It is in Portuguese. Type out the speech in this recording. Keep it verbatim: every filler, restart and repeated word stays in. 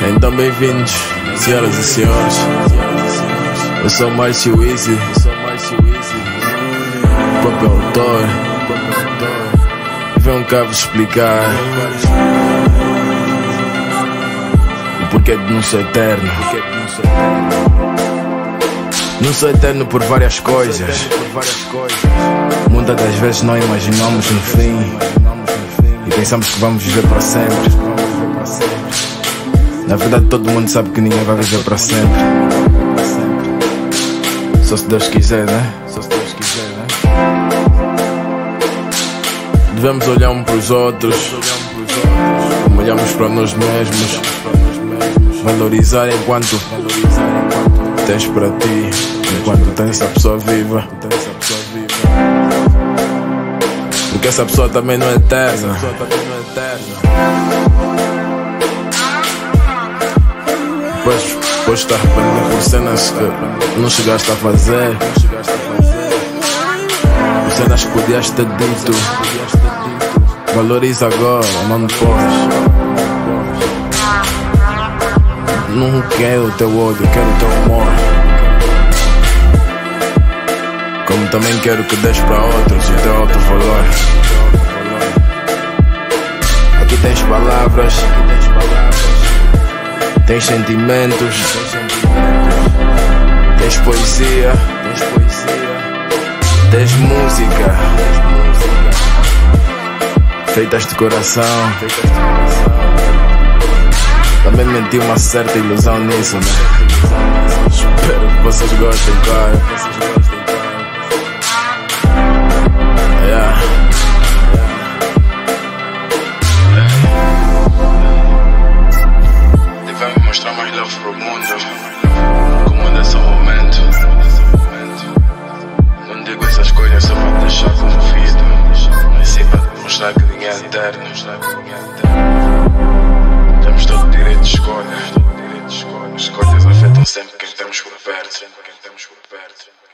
Então bem-vindos, senhoras e senhores. Eu sou Márcio Easy, próprio autor. Venho cá vos explicar o porquê de não sou eterno. Não sou eterno por várias coisas. Muitas das vezes não imaginamos no fim e pensamos que vamos viver para sempre. Na verdade todo mundo sabe que ninguém vai viver para sempre. Só se Deus quiser, né? Só se Deus quiser, né? Devemos olhar uns para os outros como olhamos para nós mesmos. Valorizar enquanto tens para ti, enquanto tens essa pessoa viva. Porque essa pessoa também não é eterna. Depois, depois te arrepender por cenas que não chegaste a fazer, por cenas que podias ter dito. Valoriza agora, não depois. Não quero o teu ódio, quero o teu amor. Como também quero que des para outros o teu alto valor. Aqui tens palavras, tens sentimentos, tens poesia, tens música, feitas de coração. Também meti uma certa ilusão nisso, né? Espero que vocês gostem, cara. Yeah. Devemos mostrar mais love pro mundo. Como nesse momento. Não digo essas coisas só para deixar confido, mas sim para mostrar que ninguém é eterno. Temos todo o direito de escolha. Escolhas afetam sempre quem temos por perto.